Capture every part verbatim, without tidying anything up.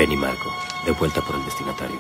Penny Marco, de vuelta por el destinatario.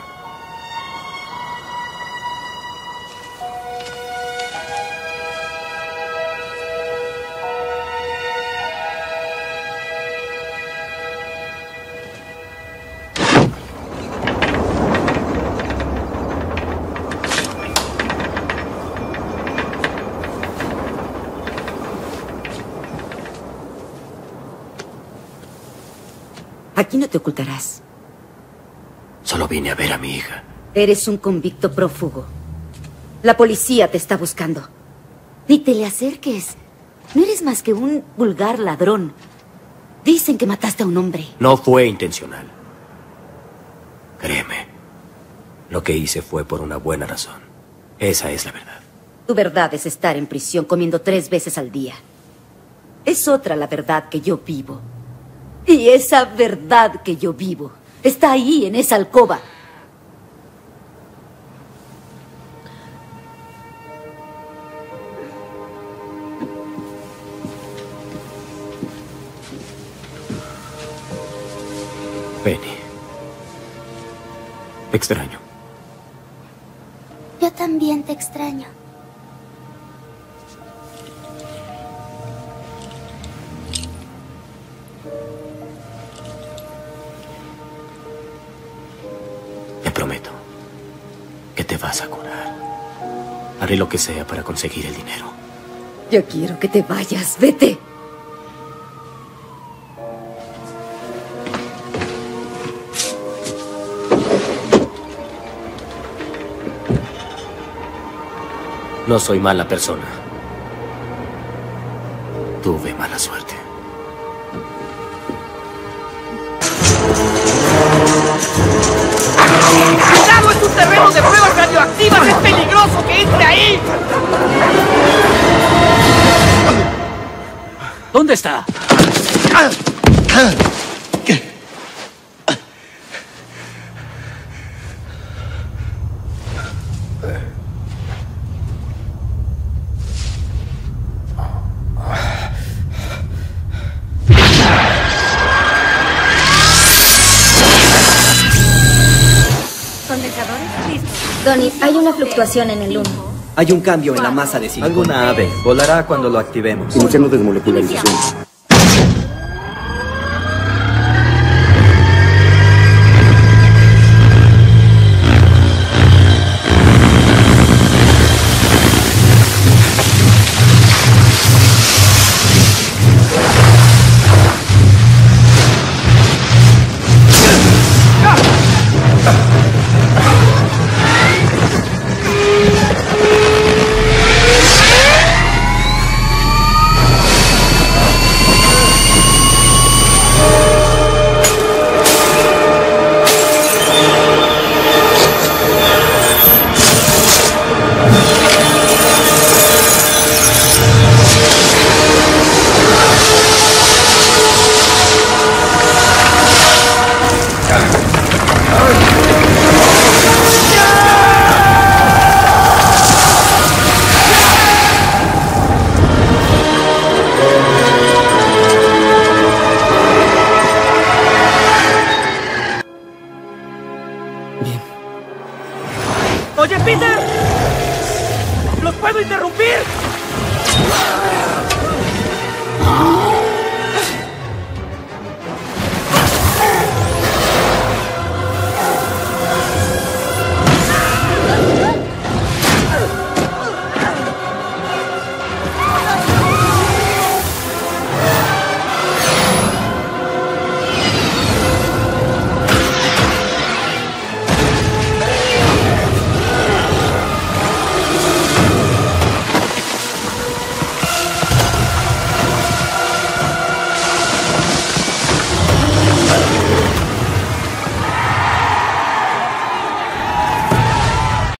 Aquí no te ocultarás. Solo vine a ver a mi hija. Eres un convicto prófugo. La policía te está buscando. Ni te le acerques. No eres más que un vulgar ladrón. Dicen que mataste a un hombre. No fue intencional. Créeme. Lo que hice fue por una buena razón. Esa es la verdad. Tu verdad es estar en prisión comiendo tres veces al día. Es otra la verdad que yo vivo. Y esa verdad que yo vivo está ahí, en esa alcoba. Penny. Te extraño. Yo también te extraño. Te prometo que te vas a curar. Haré lo que sea para conseguir el dinero. Yo quiero que te vayas. Vete. No soy mala persona. Tuve mala suerte. ¡Cuidado! ¡Es un terreno de pruebas radioactivas! ¡Es peligroso que entre ahí! ¿Dónde está? Donnie, hay una fluctuación en el humo. Hay un cambio en la masa de silicona. Alguna ave volará cuando lo activemos. Iniciando desmolecularización. ¡Oye, Peter! ¿Los puedo interrumpir?